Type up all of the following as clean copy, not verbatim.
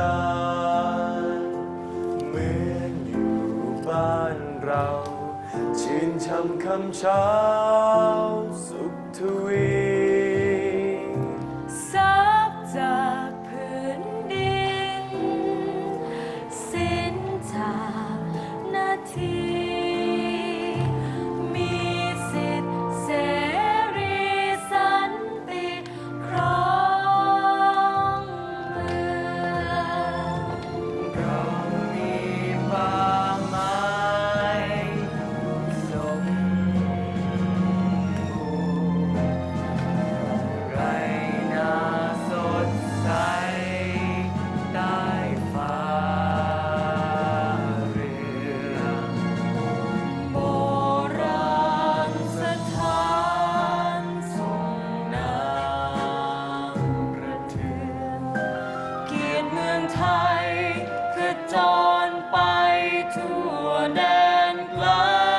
การเหมือนอยู่บ้านเราชื่นช่ำคำเช้าสุขทวีซับจากพื้นดินสิ้นจากนาทีมีสิทธิเสรีสันติครองเมืองเรามีป่าไม้สมบูรณ์ไรนาสดใสใต้ฟ้าเรืองโบราณสถานทรงน้ำประเทือนเกียรติเมืองไทยขจรไปทั่วแดนไกล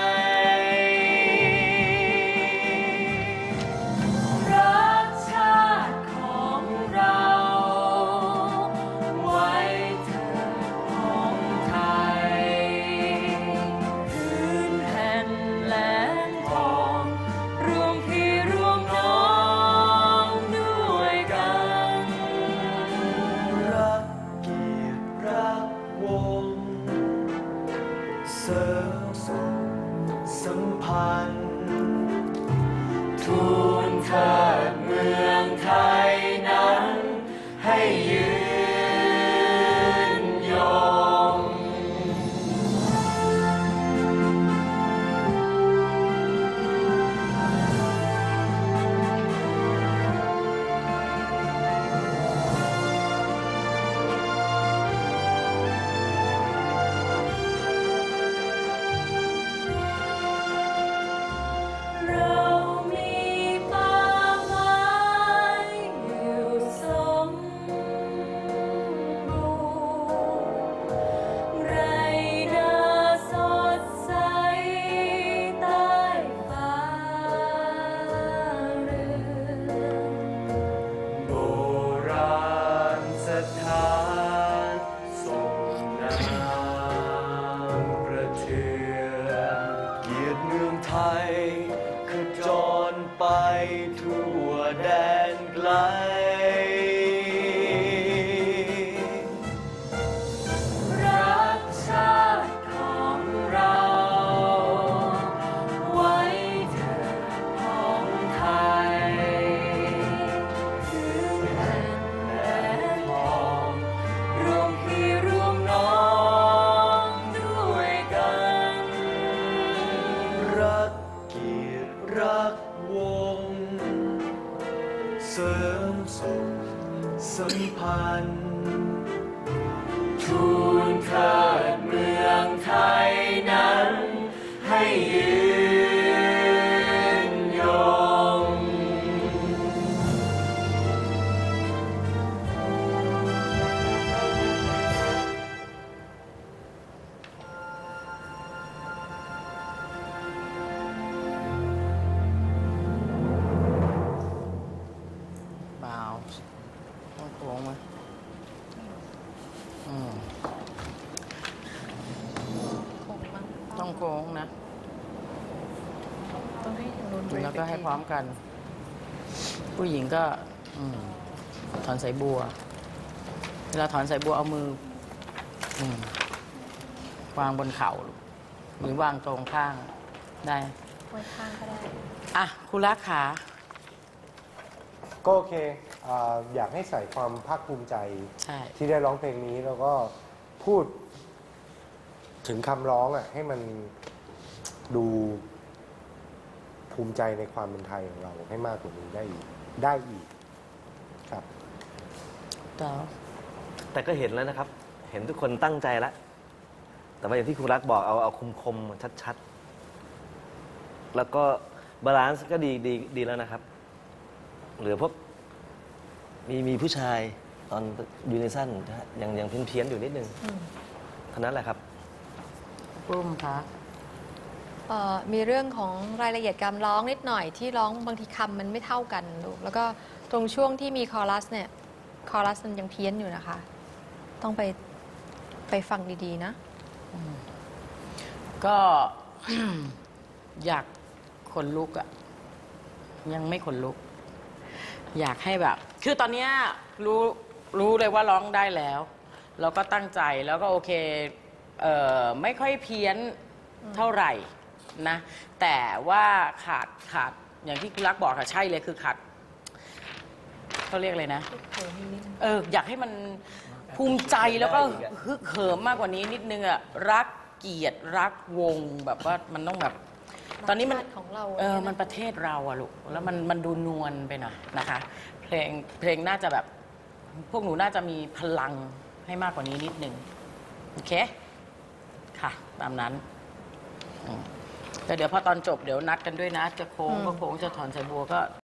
รักชาติของเราไว้เถิดของไทยพื้นแผ่นแหลมทองรวมพี่รวมน้องด้วยกันรักเกียรติรักวงเสริมสุขสัมพันธ์ทูลเถิดเมืองไทยนั้นให้ยืนยงเรามีป่าไม้อยู่สมบูรณ์ไรนาสดใสใต้ฟ้าเรืองโบราณสถานทรงน้ำประเทืองเกียรติเมืองไทยขจรไปทั่วแดนไกลรักชาติของเราไว้เถิดของไทยพื้นแผ่นแหลมทองรวมพี่รวมน้องด้วยกันรักเกียรติรักวงเสริมสุขสัมพันธ์ทูลเถิดเมืองไทยนั้นให้ยืนยงเปล่าต้องโค้งไหมต้องโค้งนะต้องให้ทางนู้นด้วยแล้วก็ให้พร้อมกัน ผู้หญิงก็ถอนสายบัว เวลาถอนสายบัวเอามือวางบนเข่าหรือวางตรงข้างได้ไว้ข้างก็ได้อ่ะคุณรักขาก็โอเคอยากให้ใส่ความภาคภูมิใจใช่ที่ได้ร้องเพลงนี้แล้วก็พูดถึงคำร้องให้มันดูภูมิใจในความเป็นไทยของเราให้มากกว่านี้ได้อีกครับต่อแต่ก็เห็นแล้วนะครับ เห็นทุกคนตั้งใจแล้ว แต่ว่าอย่างที่ครูรักบอกเอาคมชัดๆ แล้วก็บาลานซ์ก็ดีแล้วนะครับ เหลือพวกมีผู้ชายตอนยูนิซันยังเพี้ยนๆอยู่นิดนึงเท่านั้นแหละครับปุ้มคะมีเรื่องของรายละเอียดการร้องนิดหน่อยที่ร้องบางทีคำมันไม่เท่ากันลูกแล้วก็ตรงช่วงที่มีคอรัสเนี่ยคอรัสมันยังเพี้ยนอยู่นะคะต้องไปฟังดีๆนะก็ อยากขนลุกอะยังไม่ขนลุก อยากให้แบบ คือตอนเนี้ยรู้เลยว่าร้องได้แล้วแล้วก็ตั้งใจแล้วก็โอเคไม่ค่อยเพี้ยนเท่าไหร่นะ แต่ว่าขาดอย่างที่คุณรักบอกค่ะใช่เลยคือขาดเขาเรียกอะไรนะอยากให้มันภูมิใจแล้วก็ฮึกเหิมมากกว่านี้นิดนึงอะรักเกียรติรักวงแบบว่ามันต้องแบบ ตอนนี้มันของเรามันประเทศเราอะลูกแล้วมันดูนวลไปหน่อยนะคะ เพลงน่าจะแบบพวกหนูน่าจะมีพลังให้มากกว่านี้นิดนึงโอเคค่ะตามนั้นแต่เดี๋ยวพอตอนจบเดี๋ยวนัดกันด้วยนะจะโค้งก็โค้งจะถอนสายบัวก็